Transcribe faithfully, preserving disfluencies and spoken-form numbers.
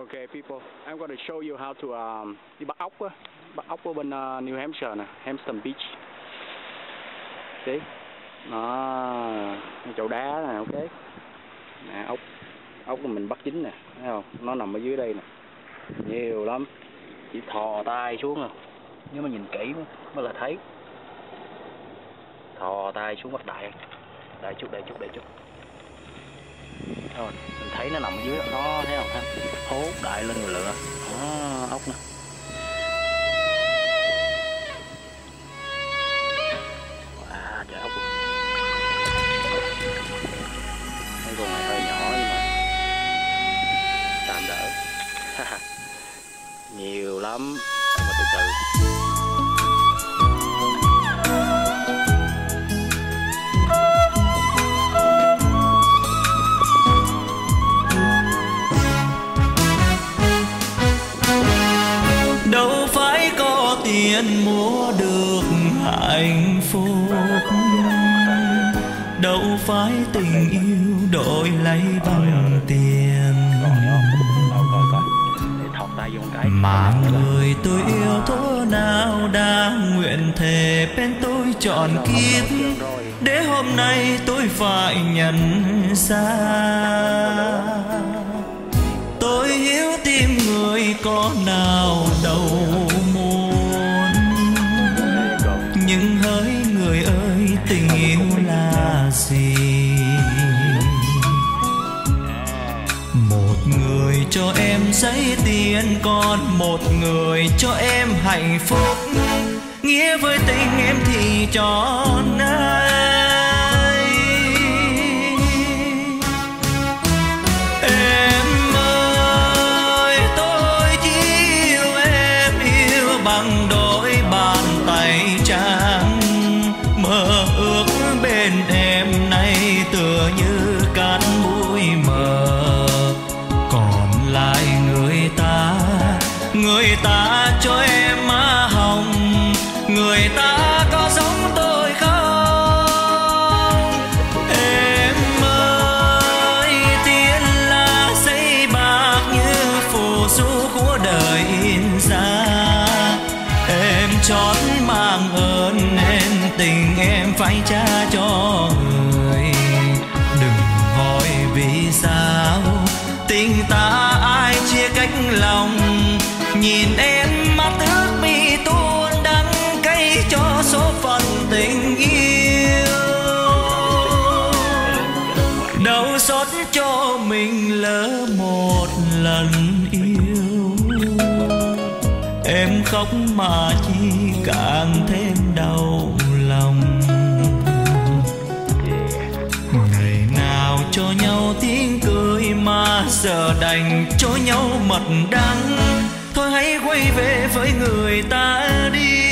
Okay, people, I'm going to show you how to um, đi bắt ốc á, bắt ốc ở bên uh, New Hampshire nè, Hampton Beach. See? Đó, chỗ đá nè, ok. Nè, ốc, ốc mà mình bắt dính nè, thấy không? Nó nằm ở dưới đây nè, nhiều lắm. Chỉ thò tay xuống rồi, nếu mà nhìn kỹ mới là thấy. Thò tay xuống bắt đại, đại chút, đại chút, đại chút. Rồi, mình thấy nó nằm ở dưới đó, nó thấy không ha? Hốt đại lên rồi lựa. Đó, ốc nè. Wow, trời ốc. Mấy con này hơi nhỏ nhưng mà tạm đỡ. Nhiều lắm, nhưng mà từ từ. Đâu phải có tiền mua được hạnh phúc, đâu phải tình yêu đổi lấy bằng tiền, mà người tôi yêu thố nào đang nguyện thề bên tôi trọn kiếp, để hôm nay tôi phải nhận ra. Tôi hiểu tim người có nào đâu muốn, nhưng hỡi người ơi, tình yêu là gì? Một người cho em giấy tiền, còn một người cho em hạnh phúc, nghĩa với tình em thì trọn ai. Em ơi, tôi chỉ yêu em, yêu bằng đôi bàn tay trắng, mơ ước bên em nay tựa như cát bụi mờ. Còn lại người ta, người ta cho em má hồng, người ta có giống tôi không? Em ơi, tiền là giấy bạc như phù du của đời in ra. Em chót mang ơn nên tình em phải trả cho người. Đừng hỏi vì sao tình ta ai chia cách lòng, nhìn em mắt ước mi tuôn đắng cay cho số phận tình yêu. Đau xót cho mình lỡ một lần yêu, em khóc mà chi càng thêm đau lòng. Ngày nào cho nhau tiếng cười mà giờ đành cho nhau mật đắng. Thôi hãy quay về với người ta đi.